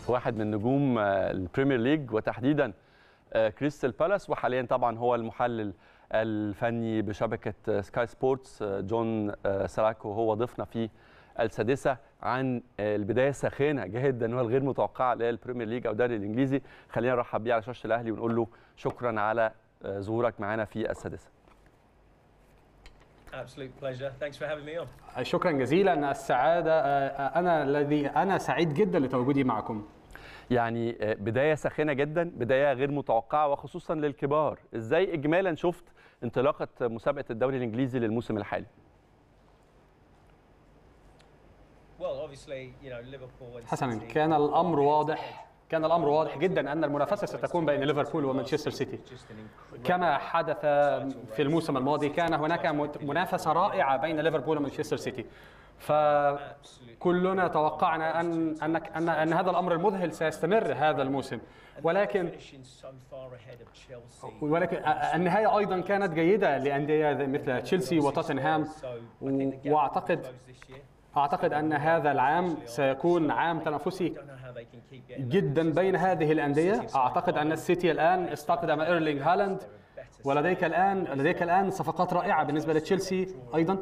واحد من نجوم البريمير ليج وتحديدا كريستال بالاس، وحاليا طبعا هو المحلل الفني بشبكه سكاي سبورتس جون سراكو، هو ضيفنا في السادسه عن البدايه الساخنه جدا والغير متوقعه للبريمير ليج او الدوري الانجليزي. خلينا نرحب بيه على شاشه الاهلي ونقول له شكرا على ظهورك معنا في السادسه. شكرا جزيلا. السعاده انا سعيد جدا لتواجدي معكم. يعني بدايه ساخنه جدا، بدايه غير متوقعه وخصوصا للكبار. ازاي اجمالا شفت انطلاقه مسابقه الدوري الانجليزي للموسم الحالي؟ حسنا، كان الامر واضح جدا ان المنافسه ستكون بين ليفربول ومانشستر سيتي كما حدث في الموسم الماضي. كان هناك منافسه رائعه بين ليفربول ومانشستر سيتي، فكلنا توقعنا ان هذا الامر المذهل سيستمر هذا الموسم، ولكن النهايه ايضا كانت جيده لانديه مثل تشيلسي وتوتنهام. واعتقد ان هذا العام سيكون عام تنافسي جدا بين هذه الانديه. اعتقد ان السيتي الان استقدم ايرلينغ هالاند، ولديك الان صفقات رائعه بالنسبه لتشيلسي ايضا،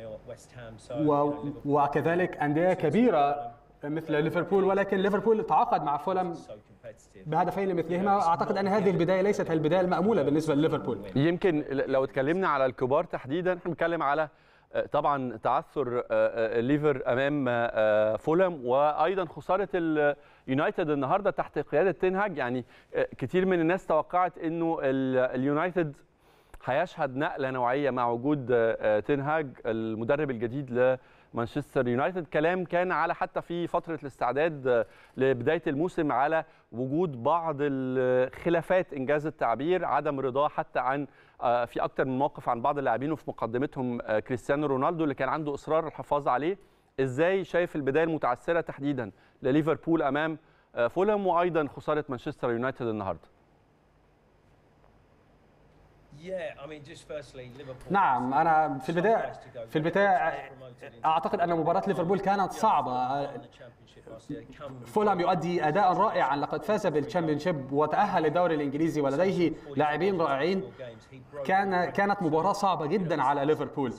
وكذلك انديه كبيره مثل ليفربول، ولكن ليفربول تعاقد مع فولهام بهدفين لمثلهما. اعتقد ان هذه البدايه ليست البدايه الماموله بالنسبه لليفربول. يمكن لو اتكلمنا على الكبار تحديدا، احنا بنتكلم على طبعا تعثر ليفر امام فولهام، وايضا خساره اليونايتد النهارده تحت قياده تين هاج. يعني كتير من الناس توقعت انه اليونايتد هيشهد نقله نوعيه مع وجود تين هاج المدرب الجديد لمانشستر يونايتد. كلام كان على حتى في فتره الاستعداد لبدايه الموسم على وجود بعض الخلافات، انجاز التعبير، عدم رضاه حتى عن في اكتر من موقف عن بعض اللاعبين، وفي مقدمتهم كريستيانو رونالدو اللي كان عنده اصرار الحفاظ عليه. ازاي شايف البدايه المتعثره تحديدا لليفربول امام فولهام، وايضا خساره مانشستر يونايتد النهارده؟ نعم، انا في البدايه اعتقد ان مباراه ليفربول كانت صعبه. فولهام يؤدي اداء رائعا، لقد فاز بالتشامبيونشيب وتاهل للدوري الانجليزي ولديه لاعبين رائعين. كانت مباراه صعبه جدا على ليفربول.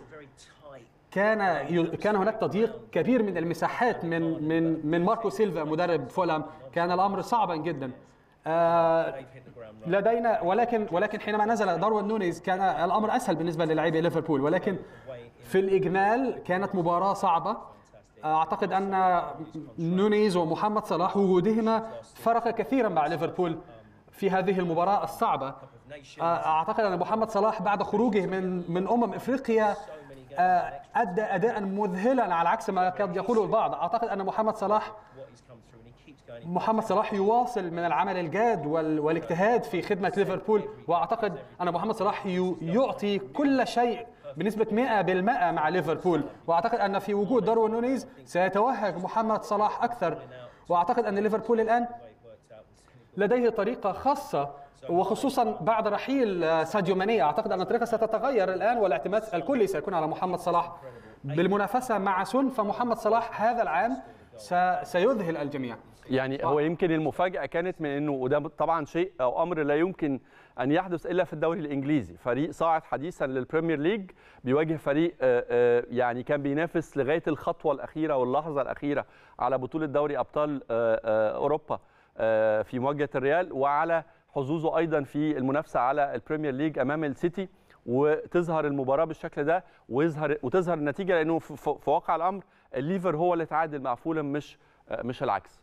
كان هناك تضييق كبير من المساحات من ماركو سيلفا مدرب فولهام. كان الامر صعبا جدا لدينا، ولكن حينما نزل داروين نونيز كان الامر اسهل بالنسبه للاعبي ليفربول. ولكن في الاجمال كانت مباراه صعبه. اعتقد ان نونيز ومحمد صلاح وجودهما فرق كثيرا مع ليفربول في هذه المباراه الصعبه. اعتقد ان محمد صلاح بعد خروجه من افريقيا ادى اداء مذهلا على عكس ما قد يقوله البعض. اعتقد ان محمد صلاح يواصل من العمل الجاد والاجتهاد في خدمة ليفربول، وأعتقد أن محمد صلاح يعطي كل شيء بنسبة 100% مع ليفربول. وأعتقد أن في وجود داروين نونيز سيتوهج محمد صلاح أكثر. وأعتقد أن ليفربول الآن لديه طريقة خاصة، وخصوصا بعد رحيل ساديو ماني. أعتقد أن الطريقة ستتغير الآن، والاعتماد الكلي سيكون على محمد صلاح بالمنافسة مع سون. فمحمد صلاح هذا العام سيذهل الجميع. يعني هو يمكن المفاجأة كانت من انه، وده طبعا شيء او امر لا يمكن ان يحدث الا في الدوري الانجليزي، فريق صاعد حديثا للبريمير ليج بيواجه فريق يعني كان بينافس لغاية الخطوة الأخيرة واللحظة الأخيرة على بطولة دوري ابطال اوروبا في مواجهة الريال، وعلى حظوظه ايضا في المنافسة على البريمير ليج امام السيتي، وتظهر المباراة بالشكل ده وتظهر النتيجة، لانه في واقع الامر الليفر هو اللي تعادل مع فولهام مش العكس.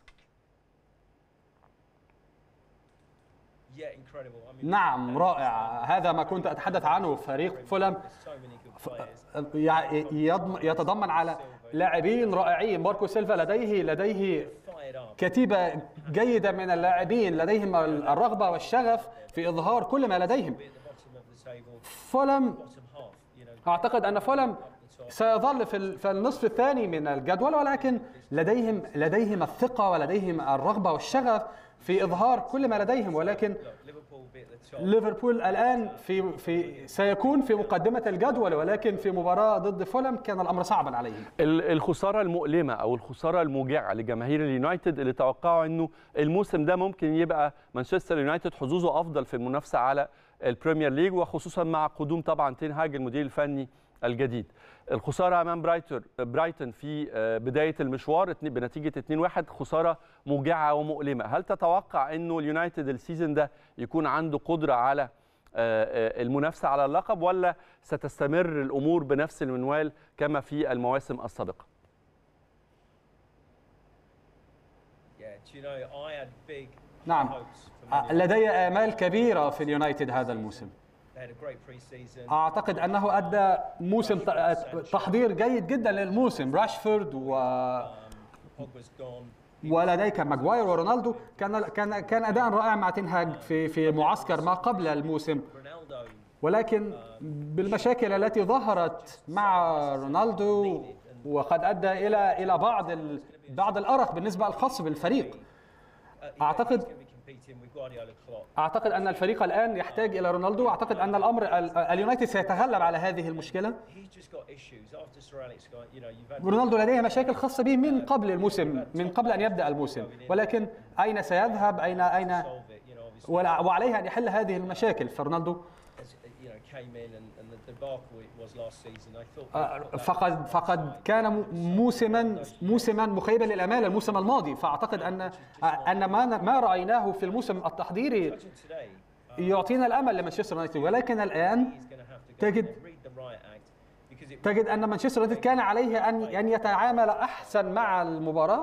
نعم، رائع. هذا ما كنت أتحدث عنه. فريق فولهام يتضمن على لاعبين رائعين. ماركو سيلفا لديه كتيبة جيدة من اللاعبين، لديهم الرغبة والشغف في إظهار كل ما لديهم. فولهام أعتقد أن فولهام سيظل في النصف الثاني من الجدول، ولكن لديهم الثقة ولديهم الرغبة والشغف في إظهار كل ما لديهم. ولكن ليفربول الآن سيكون في مقدمة الجدول، ولكن في مباراة ضد فولهام كان الأمر صعبا عليهم. الخسارة المؤلمة أو الخسارة الموجعة لجماهير اليونايتد اللي توقعوا أنه الموسم ده ممكن يبقى مانشستر يونايتد حظوظه أفضل في المنافسة على البريمير ليج، وخصوصا مع قدوم طبعا تين هاج المدير الفني الجديد. الخسارة أمام برايتون في بداية المشوار بنتيجة 2-1 خسارة موجعة ومؤلمة. هل تتوقع أنه اليونايتد السيزون ده يكون عنده قدرة على المنافسة على اللقب، ولا ستستمر الأمور بنفس المنوال كما في المواسم السابقة؟ نعم، لدي آمال كبيرة في اليونايتد هذا الموسم. أعتقد أنه أدى موسم تحضير جيد جدا للموسم. راشفورد ولديك ماغواير ورونالدو، كان أداء رائع مع تين هاج في معسكر ما قبل الموسم، ولكن بالمشاكل التي ظهرت مع رونالدو وقد أدى إلى بعض الأرق بالنسبة للخاص بالفريق. أعتقد أن الفريق الآن يحتاج إلى رونالدو، وأعتقد أن اليونايتد سيتغلب على هذه المشكلة. رونالدو لديه مشاكل خاصة به من قبل الموسم، من قبل أن يبدأ الموسم، ولكن أين سيذهب؟ أين وعليه أن يحل هذه المشاكل. فرونالدو فقد كان موسما مخيبا للامال الموسم الماضي، فاعتقد ان ما رايناه في الموسم التحضيري يعطينا الامل لمانشستر يونايتد. ولكن الان تجد ان مانشستر يونايتد كان عليه ان يتعامل احسن مع المباراه.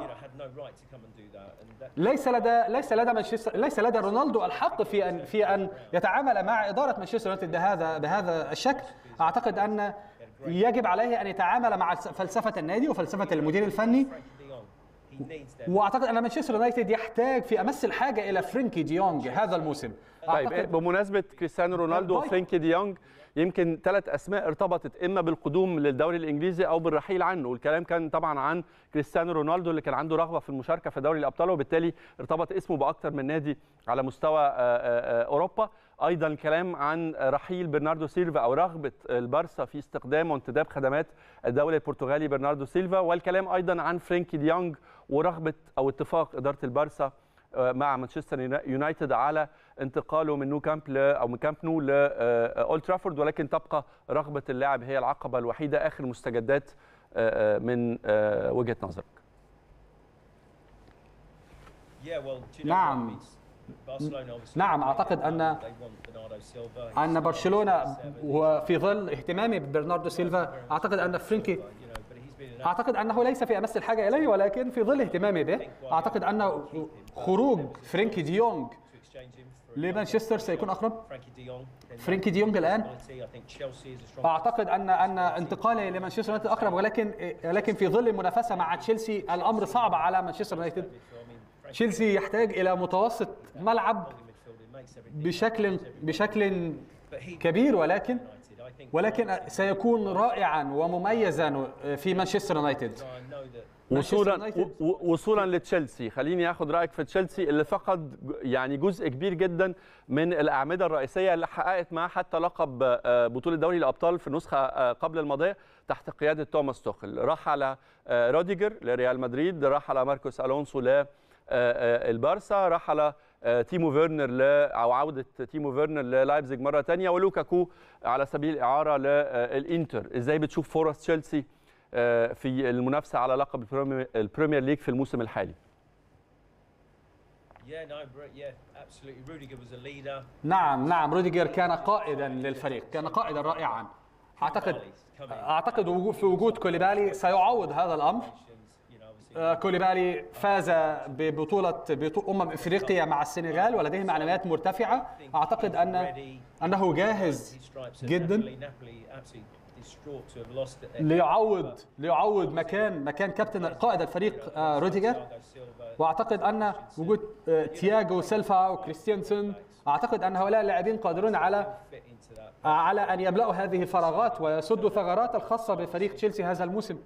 ليس لدى رونالدو الحق في ان يتعامل مع اداره مانشستر يونايتد بهذا الشكل. اعتقد ان يجب عليه ان يتعامل مع فلسفه النادي وفلسفه المدير الفني، واعتقد ان مانشستر يونايتد يحتاج في امس الحاجه الى فرينكي دي يونغ هذا الموسم. طيب، بمناسبه كريستيانو رونالدو وفرينكي دي يونغ، يمكن 3 أسماء ارتبطت إما بالقدوم للدوري الإنجليزي أو بالرحيل عنه، والكلام كان طبعا عن كريستيانو رونالدو اللي كان عنده رغبة في المشاركة في دوري الأبطال، وبالتالي ارتبط اسمه بأكثر من نادي على مستوى أوروبا. أيضا الكلام عن رحيل برناردو سيلفا أو رغبة البارسا في استخدام وانتداب خدمات الدولي البرتغالي برناردو سيلفا، والكلام أيضا عن فرينكي دي يونغ ورغبة أو اتفاق إدارة البارسا مع مانشستر يونايتد على انتقاله من من كامب نو لأولد ترافورد، ولكن تبقى رغبة اللاعب هي العقبة الوحيدة. آخر مستجدات من وجهة نظرك؟ نعم، أعتقد أن برشلونة وفي ظل اهتمامي ببرناردو سيلفا، أعتقد أنه ليس في أمس الحاجة إليه، ولكن في ظل اهتمامي به أعتقد أن خروج فرينكي دي يونغ لمانشستر سيكون أقرب. فرينكي دي يونغ الآن أعتقد أن انتقاله لمانشستر يونايتد أقرب، ولكن في ظل المنافسة مع تشيلسي الأمر صعب على مانشستر يونايتد. تشيلسي يحتاج إلى متوسط ملعب بشكل كبير، ولكن سيكون رائعا ومميزا في مانشستر يونايتد. وصولا لتشيلسي، خليني اخذ رايك في تشيلسي اللي فقد يعني جزء كبير جدا من الاعمده الرئيسيه اللي حققت معاه حتى لقب بطوله دوري الابطال في النسخه قبل الماضيه تحت قياده توماس توخل. راح على روديجر لريال مدريد، راح على ماركوس الونسو للبارسا، راح على تيمو فيرنر او عوده تيمو فيرنر للايبزيج مره ثانيه، ولوكاكو على سبيل الاعاره للانتر. ازاي بتشوف فرص تشيلسي في المنافسه على لقب البريمير ليج في الموسم الحالي؟ نعم، روديجر كان قائدا للفريق، كان قائدا رائعا. اعتقد في وجود كوليبالي سيعوض هذا الامر. كوليبالي فاز ببطولة أفريقيا مع السنغال ولديه معنويات مرتفعة. أعتقد أنه جاهز جدا. ليعوض مكان كابتن قائد الفريق روديجر. واعتقد ان وجود تياغو سيلفا وكريستيانسون، اعتقد ان هؤلاء اللاعبين قادرون على ان يملأوا هذه الفراغات ويسدوا ثغرات الخاصه بفريق تشيلسي هذا الموسم.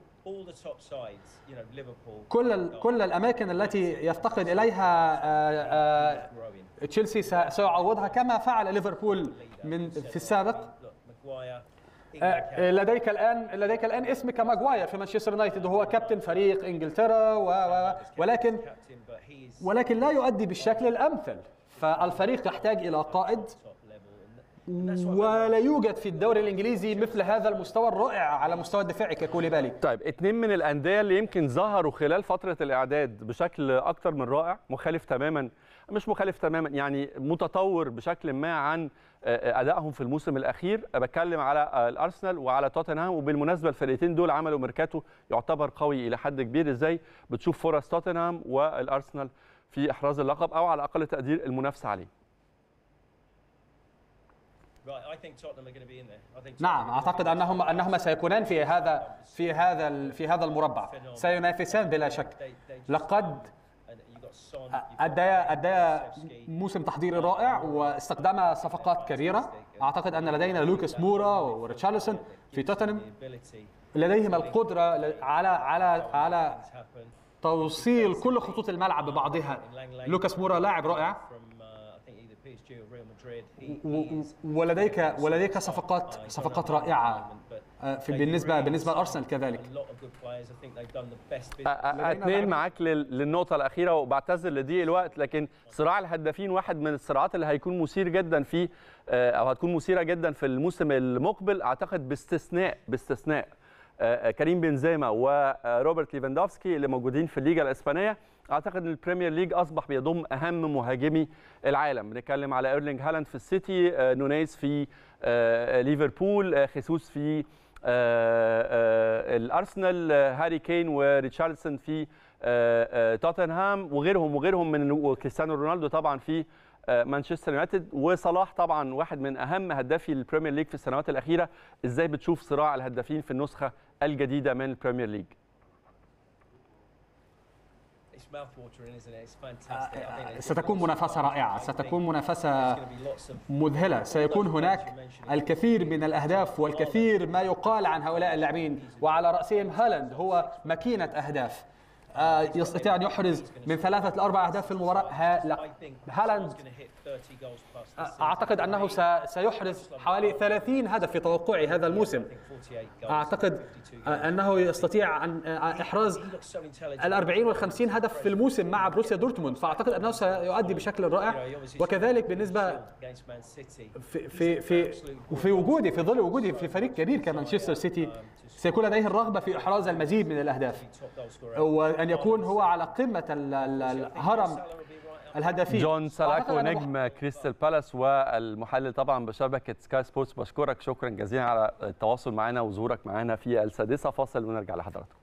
كل الاماكن التي يفتقد اليها تشيلسي سيعوضها كما فعل ليفربول في السابق. لديك الان اسم كماغواير في مانشستر يونايتد، وهو كابتن فريق انجلترا ولكن لا يؤدي بالشكل الامثل. فالفريق يحتاج الى قائد، ولا يوجد في الدوري الانجليزي مثل هذا المستوى الرائع على مستوى الدفاع ككوليبالي. طيب، اتنين من الانديه اللي يمكن ظهروا خلال فتره الاعداد بشكل اكتر من رائع، مش مخالف تماما يعني متطور بشكل ما عن ادائهم في الموسم الاخير. بتكلم على الارسنال وعلى توتنهام، وبالمناسبه الفرقتين دول عملوا ميركاتو يعتبر قوي الى حد كبير. ازاي بتشوف فرص توتنهام والارسنال في احراز اللقب او على اقل تقدير المنافسه عليه؟ نعم، اعتقد انهما سيكونان في هذا المربع، سينافسان بلا شك. لقد أدى موسم تحضيري رائع واستخدم صفقات كبيرة. أعتقد أن لدينا لوكاس مورا وريتشارلسون في توتنهام، لديهم القدرة على توصيل كل خطوط الملعب ببعضها. لوكاس مورا لاعب رائع، ولديك صفقات رائعة بالنسبة لأرسنال كذلك. اتنين معاك للنقطة الأخيرة، وبعتذر لضيق الوقت، لكن صراع الهدافين واحد من الصراعات اللي هيكون مثير جدا أو هتكون مثيرة جدا في الموسم المقبل. أعتقد باستثناء كريم بنزيما وروبرت ليفاندوفسكي اللي موجودين في الليجا الإسبانية. أعتقد أن البريمير ليج أصبح بيضم أهم مهاجمي العالم. بنتكلم على إيرلينج هالاند في السيتي، نونيز في ليفربول، خيسوس في الأرسنال، هاري كين وريتشاردسون في توتنهام، وغيرهم من كريستيانو رونالدو طبعا في مانشستر يونايتد، وصلاح طبعا واحد من أهم هدافي البريمير ليج في السنوات الأخيرة. إزاي بتشوف صراع الهدافين في النسخة الجديدة من البريمير ليج؟ ستكون منافسة رائعة، ستكون منافسة مذهلة. سيكون هناك الكثير من الأهداف والكثير ما يقال عن هؤلاء اللاعبين، وعلى رأسهم هالاند، هو ماكينة أهداف. يستطيع أن يحرز من 3 ل 4 أهداف في المباراة. هالاند أعتقد أنه سيحرز حوالي 30 هدف في توقعي هذا الموسم. أعتقد أنه يستطيع أن إحراز 40 و 50 هدف في الموسم مع بروسيا دورتموند، فأعتقد أنه سيؤدي بشكل رائع. وكذلك بالنسبة في ظل وجودي في فريق كبير كمانشستر سيتي، سيكون لديه الرغبة في إحراز المزيد من الأهداف، وأن يكون هو على قمة الهرم الهدفي. جون سالاكو نجم كريستال بالاس والمحلل طبعا بشبكة سكاي سبورتس، بشكرك شكرا جزيلا على التواصل معنا وظهورك معنا في السادسة. فاصل ونرجع لحضراتكم.